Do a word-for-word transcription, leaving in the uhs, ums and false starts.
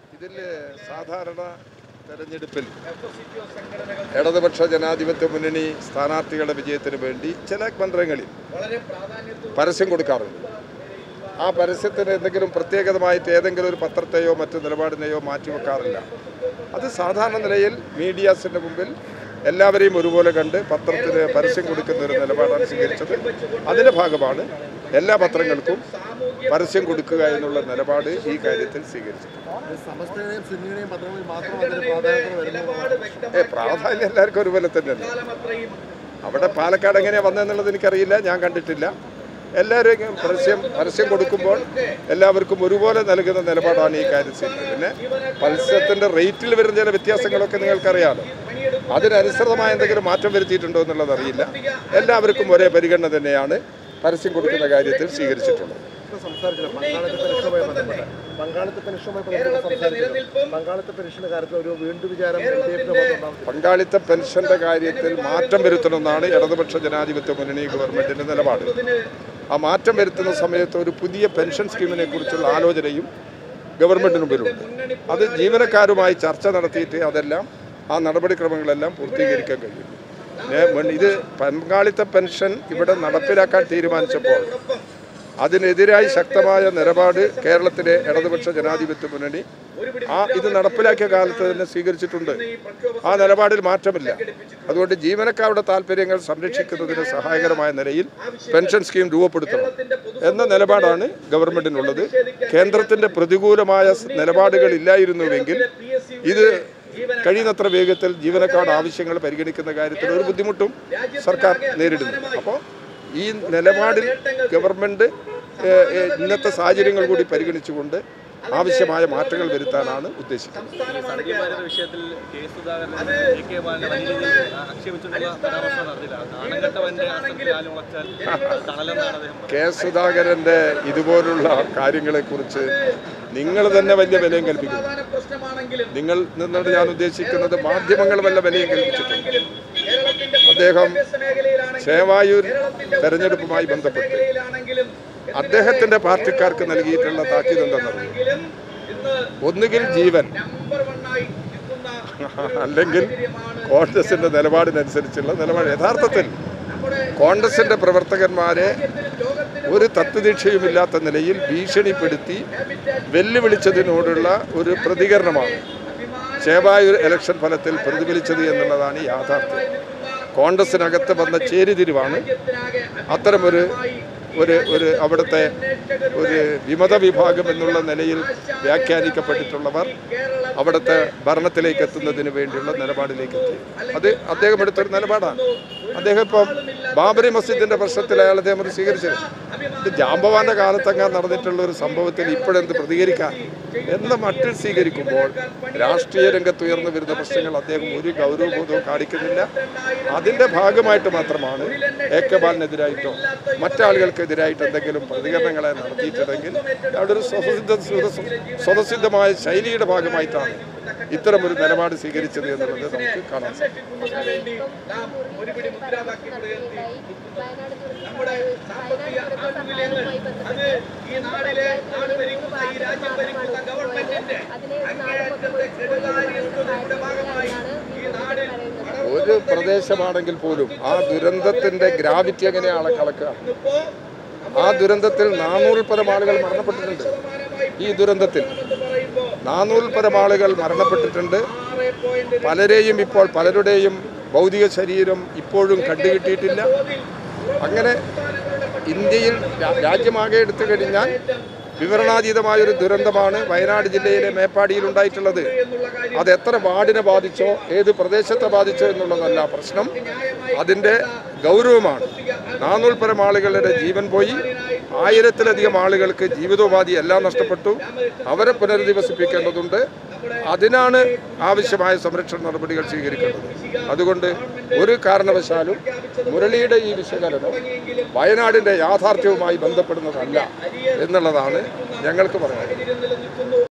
ഇതിൽ സാധാരണ തെരഞ്ഞെടുപ്പിൽ ഇടതുപക്ഷ ജനാധിപത്യ മുന്നണി സ്ഥാനാർത്ഥികളുടെ വിജയത്തിന് വേണ്ടി ചില മന്ത്രങ്ങളിൽ പരസ്യം കൊടുക്കാറുണ്ട്. ആ പരസ്യത്തിന് എന്തെങ്കിലും പ്രത്യേകമായിട്ട് ഏതെങ്കിലും ഒരു പത്രത്തെയോ മറ്റു നിലപാടിനെയോ മാറ്റിവെക്കാറില്ല. അത് സാധാരണ നിലയിൽ മീഡിയാസിൻ്റെ മുമ്പിൽ എല്ലാവരെയും ഒരുപോലെ കണ്ട് പത്രത്തിന് പരസ്യം കൊടുക്കുന്ന ഒരു നിലപാടാണ് സ്വീകരിച്ചത്. അതിൻ്റെ ഭാഗമാണ് എല്ലാ പത്രങ്ങൾക്കും പരസ്യം കൊടുക്കുക എന്നുള്ള നിലപാട് ഈ കാര്യത്തിൽ സ്വീകരിച്ചത്. ഏ പ്രാധാന്യം എല്ലാവർക്കും ഒരുപോലെ തന്നെയല്ല. അവിടെ പാലക്കാട് എങ്ങനെയാണ് വന്നതെന്നുള്ളത് എനിക്കറിയില്ല, ഞാൻ കണ്ടിട്ടില്ല. എല്ലാവരും പരസ്യം പരസ്യം കൊടുക്കുമ്പോൾ എല്ലാവർക്കും ഒരുപോലെ നൽകുന്ന നിലപാടാണ് ഈ കാര്യത്തിൽ. പിന്നെ പരസ്യത്തിൻ്റെ റേറ്റിൽ വരുന്ന ചില വ്യത്യാസങ്ങളൊക്കെ നിങ്ങൾക്കറിയാമല്ലോ. അതിനനുസൃതമായ എന്തെങ്കിലും മാറ്റം വരുത്തിയിട്ടുണ്ടോ എന്നുള്ളത് അറിയില്ല. എല്ലാവർക്കും ഒരേ പരിഗണന തന്നെയാണ് പരസ്യം കൊടുക്കുന്ന കാര്യത്തിൽ സ്വീകരിച്ചിട്ടുള്ളത്. പങ്കാളിത്ത പെൻഷന്റെ കാര്യത്തിൽ മാറ്റം വരുത്തണമെന്നാണ് ഇടതുപക്ഷ ജനാധിപത്യ മുന്നണി ഗവൺമെന്റിന്റെ നിലപാട്. ആ മാറ്റം വരുത്തുന്ന സമയത്ത് ഒരു പുതിയ പെൻഷൻ സ്കീമിനെ കുറിച്ചുള്ള ആലോചനയും ഗവൺമെന്റിന് മുമ്പിലുണ്ട്. അത് ജീവനക്കാരുമായി ചർച്ച നടത്തിയിട്ട് അതെല്ലാം ആ നടപടിക്രമങ്ങളെല്ലാം പൂർത്തീകരിക്കാൻ കഴിയും. ഇത് പങ്കാളിത്ത പെൻഷൻ ഇവിടെ നടപ്പിലാക്കാൻ തീരുമാനിച്ചപ്പോൾ അതിനെതിരായി ശക്തമായ നിലപാട് കേരളത്തിലെ ഇടതുപക്ഷ ജനാധിപത്യ മുന്നണി ആ ഇത് നടപ്പിലാക്കിയ കാലത്ത് തന്നെ സ്വീകരിച്ചിട്ടുണ്ട്. ആ നിലപാടിൽ മാറ്റമില്ല. അതുകൊണ്ട് ജീവനക്കാരുടെ താല്പര്യങ്ങൾ സംരക്ഷിക്കുന്നതിന് സഹായകരമായ നിലയിൽ പെൻഷൻ സ്കീം രൂപപ്പെടുത്തണം എന്ന നിലപാടാണ് ഗവൺമെന്റിനുള്ളത്. കേന്ദ്രത്തിന്റെ പ്രതികൂലമായ നിലപാടുകൾ ഇല്ലായിരുന്നുവെങ്കിൽ ഇത് കഴിയുന്നത്ര വേഗത്തിൽ ജീവനക്കാരുടെ ആവശ്യങ്ങൾ പരിഗണിക്കുന്ന കാര്യത്തിൽ ഒരു ബുദ്ധിമുട്ടും സർക്കാർ നേരിടുന്നു. അപ്പോൾ ഈ നിലപാടിൽ ഗവൺമെൻറ് ഇന്നത്തെ സാഹചര്യങ്ങൾ കൂടി പരിഗണിച്ചുകൊണ്ട് ആവശ്യമായ മാറ്റങ്ങൾ വരുത്താനാണ് ഉദ്ദേശിക്കുന്നത്. കെ സുധാകരന്റെ ഇതുപോലുള്ള കാര്യങ്ങളെക്കുറിച്ച് നിങ്ങൾ തന്നെ വലിയ വിലയും കൽപ്പിക്കുന്നു. നിങ്ങൾ നിന്നോട് ഞാൻ ഉദ്ദേശിക്കുന്നത് മാധ്യമങ്ങൾ വല്ല വിലയും കൽപ്പിച്ചിട്ടുണ്ട്. അദ്ദേഹം ചേവായൂർ തെരഞ്ഞെടുപ്പുമായി ബന്ധപ്പെട്ട് അദ്ദേഹത്തിന്റെ പാർട്ടിക്കാർക്ക് നൽകിയിട്ടുള്ള താക്കീത് എന്തെന്നറിയാം. ഒന്നുകിൽ ജീവൻ, അല്ലെങ്കിൽ കോൺഗ്രസിന്റെ നിലപാടിനനുസരിച്ചുള്ള നിലപാട്. യഥാർത്ഥത്തിൽ കോൺഗ്രസിന്റെ പ്രവർത്തകന്മാരെ ഒരു തത്വദീക്ഷയുമില്ലാത്ത നിലയിൽ ഭീഷണിപ്പെടുത്തി വെല്ലുവിളിച്ചതിനോടുള്ള ഒരു പ്രതികരണമാണ് ചേവായൂർ ഇലക്ഷൻ ഫലത്തിൽ പ്രതിഫലിച്ചത് എന്നുള്ളതാണ് യാഥാർത്ഥ്യം. കോൺഗ്രസിനകത്ത് വന്ന ചേരിതിരിവാണ് അത്തരമൊരു ഒരു ഒരു അവിടുത്തെ ഒരു വിമത വിഭാഗം എന്നുള്ള നിലയിൽ വ്യാഖ്യാനിക്കപ്പെട്ടിട്ടുള്ളവർ അവിടുത്തെ ഭരണത്തിലേക്ക് എത്തുന്നതിന് വേണ്ടിയുള്ള നിലപാടിലേക്ക് എത്തി. അത് അദ്ദേഹം എടുത്തൊരു നിലപാടാണ്. അദ്ദേഹം ഇപ്പം ബാബറി മസ്ജിദിന്റെ പ്രശ്നത്തിൽ അയാൾ അദ്ദേഹം സ്വീകരിച്ചത്. ഇത് ജാംബവാന്റെ കാലത്തങ്ങാൻ നടന്നിട്ടുള്ള ഒരു സംഭവത്തിൽ ഇപ്പോഴെന്ത് പ്രതികരിക്കാൻ എന്ന മട്ടിൽ സ്വീകരിക്കുമ്പോൾ രാഷ്ട്രീയ രംഗത്ത് ഉയർന്നു വരുന്ന പ്രശ്നങ്ങൾ അദ്ദേഹം ഒരു ഗൗരവബോധവും കാണിക്കുന്നില്ല. അതിൻ്റെ ഭാഗമായിട്ട് മാത്രമാണ് എ കെ ബാലിനെതിരായിട്ടോ മറ്റാളുകൾക്കെതിരായിട്ട് എന്തെങ്കിലും പ്രതികരണങ്ങളെ നടത്തിയിട്ടുണ്ടെങ്കിൽ അവിടെ ഒരു സ്വതസിദ്ധ സ്വതസിദ്ധമായ ശൈലിയുടെ ഭാഗമായിട്ടാണ് ഇത്തരമൊരു നിലപാട് സ്വീകരിച്ചത് എന്നുള്ളത് നമുക്ക് കാണാൻ സാധിക്കും. ഒരു പ്രദേശമാണെങ്കിൽ പോലും ആ ദുരന്തത്തിന്റെ ഗ്രാവിറ്റി എങ്ങനെയാണ് കളക്കുക? ആ ദുരന്തത്തിൽ നാനൂറിൽ പരം ആളുകൾ മരണപ്പെട്ടിട്ടുണ്ട്. ഈ ദുരന്തത്തിൽ നാനൂറിൽ പരം ആളുകൾ മരണപ്പെട്ടിട്ടുണ്ട്. പലരെയും ഇപ്പോൾ പലരുടെയും ഭൗതിക ശരീരം ഇപ്പോഴും കണ്ടുകിട്ടിയിട്ടില്ല. അങ്ങനെ ഇന്ത്യയിൽ രാജ്യമാകെ എടുത്തു കഴിഞ്ഞാൽ വിവരണാതീതമായൊരു ദുരന്തമാണ് വയനാട് ജില്ലയിലെ മേപ്പാടിയിൽ ഉണ്ടായിട്ടുള്ളത്. അത് എത്ര വാർഡിനെ ബാധിച്ചോ ഏത് പ്രദേശത്തെ ബാധിച്ചോ എന്നുള്ളതല്ല പ്രശ്നം, അതിൻ്റെ ഗൗരവമാണ്. നാനൂറ് പരം ആളുകളുടെ ജീവൻ പോയി, ആയിരത്തിലധികം ആളുകൾക്ക് ജീവിതോപാധി എല്ലാം നഷ്ടപ്പെട്ടു. അവരെ പുനരധിവസിപ്പിക്കേണ്ടതുണ്ട്. അതിനാണ് ആവശ്യമായ സംരക്ഷണ നടപടികൾ സ്വീകരിക്കേണ്ടത്. അതുകൊണ്ട് ഒരു കാരണവശാലും മുരളിയുടെ ഈ വിശകലനം വയനാടിൻ്റെ യാഥാർത്ഥ്യവുമായി ബന്ധപ്പെടുന്നതല്ല എന്നുള്ളതാണ് ഞങ്ങൾക്ക് പറയുന്നത്.